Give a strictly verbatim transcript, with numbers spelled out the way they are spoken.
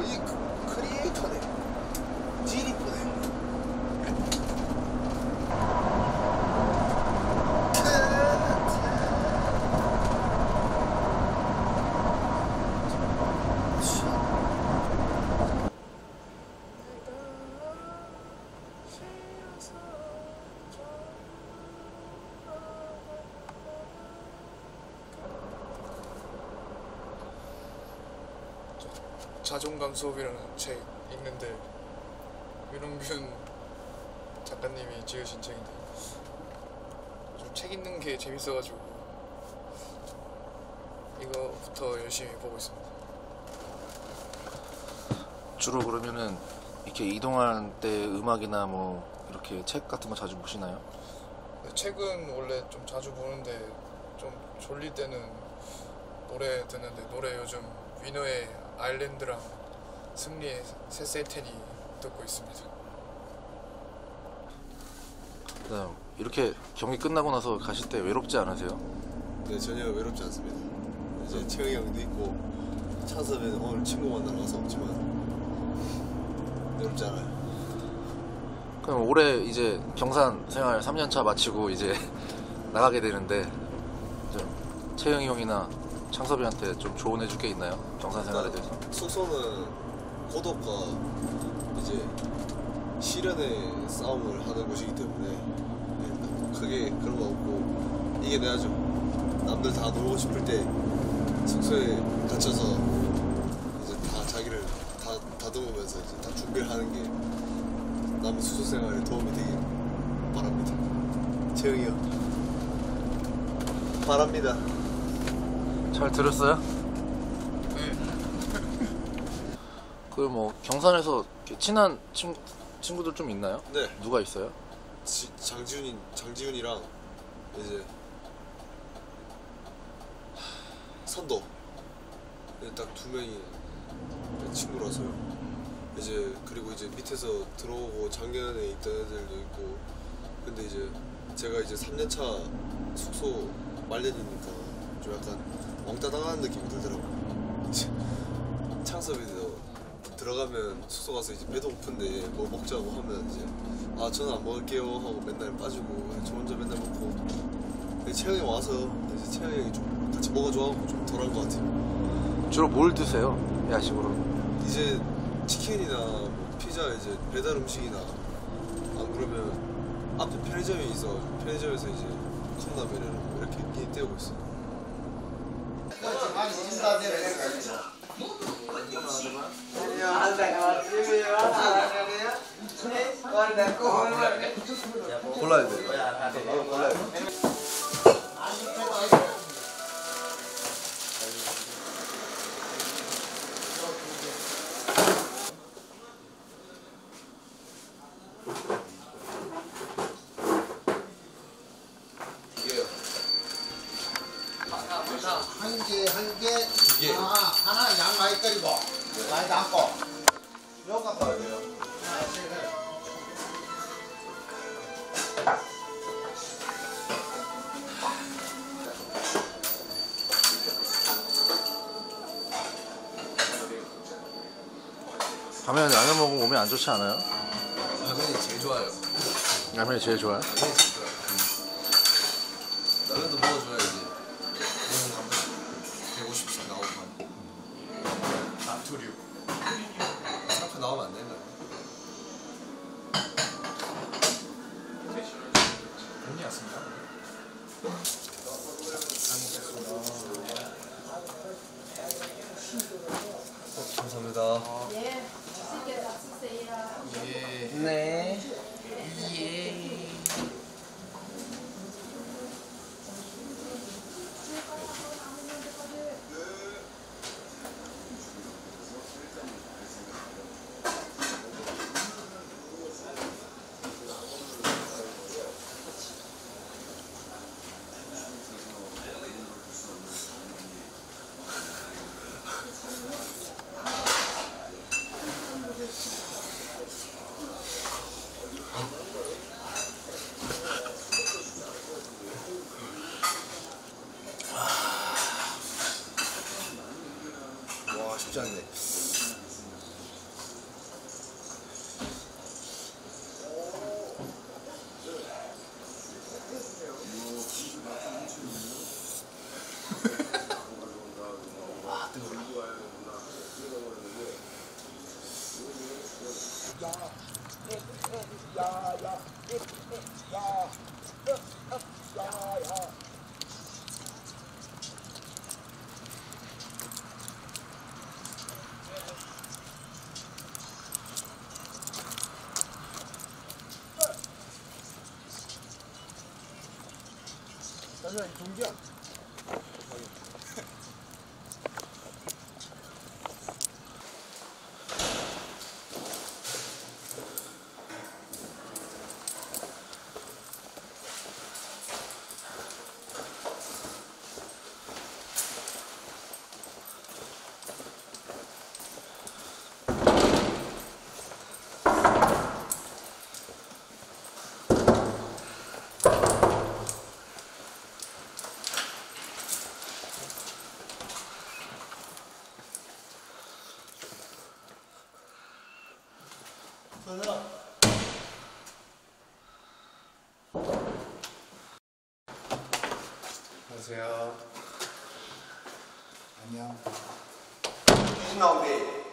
거의 크, 크리에이터네. 지리프네. 자존감 수업이라는 책 읽는데 윤홍균 작가님이 지으신 책인데 좀 책 읽는 게 재밌어가지고 이거부터 열심히 보고 있습니다. 주로 그러면은 이렇게 이동할 때 음악이나 뭐 이렇게 책 같은 거 자주 보시나요? 책은 원래 좀 자주 보는데 좀 졸릴 때는 노래 듣는데 노래 요즘 위너의 아일랜드랑 승리의 세세텐이 듣고 있습니다. 그다음 이렇게 경기 끝나고 나서 가실 때 외롭지 않으세요? 네, 전혀 외롭지 않습니다. 이제 채영이 형도 있고 찬섭이는 오늘 친구 만나러 가서 없지만 외롭지 않아요. 그럼 올해 이제 경산 생활 삼 년 차 마치고 이제 나가게 되는데 좀 채영이 형이나 창섭이한테 좀 조언해 줄 게 있나요? 경산 생활에 대해서. 숙소는 고독과 이제 시련의 싸움을 하는 곳이기 때문에 크게 그런 거 없고 이겨내야죠. 남들 다 놀고 싶을 때 숙소에 갇혀서 이제 다 자기를 다 다듬으면서 이제 다 준비를 하는 게 남은 숙소 생활에 도움이 되길 바랍니다. 채영이 형 바랍니다. 잘 들었어요? 네. 그 뭐 경산에서 이렇게 친한 친구, 친구들 좀 있나요? 네. 누가 있어요? 지, 장지훈이 장지훈이랑 이제 선도 딱 두 명이 친구라서요. 이제 그리고 이제 밑에서 들어오고 작년에 있던 애들도 있고 근데 이제 제가 이제 삼 년 차 숙소 말년이니까 좀 약간 왕따 당하는 느낌이 들더라고요. 창섭이도 들어가면 숙소 가서 이제 배도 고픈데 뭐 먹자고 하면 이제 아 저는 안 먹을게요 하고 맨날 빠지고 저 혼자 맨날 먹고 근데 채영이 와서 이제 채영이 좀 같이 먹어줘하고 좀 덜한 것 같아요. 주로 뭘 드세요? 야식으로? 이제 치킨이나 뭐 피자 이제 배달 음식이나 안 그러면 앞에 편의점이 있어가지고 편의점에서 이제 컵라면이랑 뭐 이렇게 끼니 때우고 있어요. 골라야 돼. 나도 골라야 돼. 한 개, 한 개, 두 개. 아, 하나 양 많이 끓이고, 많이 담고, 몇 깎아야 돼요? 밤에 라면 먹으면 몸에 안 좋지 않아요? 라면이 제일 좋아요. 라면이 제일 좋아요? 라면이 제일 좋아요. 라면도 먹어줘야지. 백오십씩 나오고 나트륨 사표 나오면 안 된다. 돈이 왔습니다. 감사합니다. 예, 맛있게 잡수세요. 예. 네. 예. 와 쉽지 않네. 잠시만, 동기야. 서늘아. 안녕하세요. 안녕. 귀신 나온대.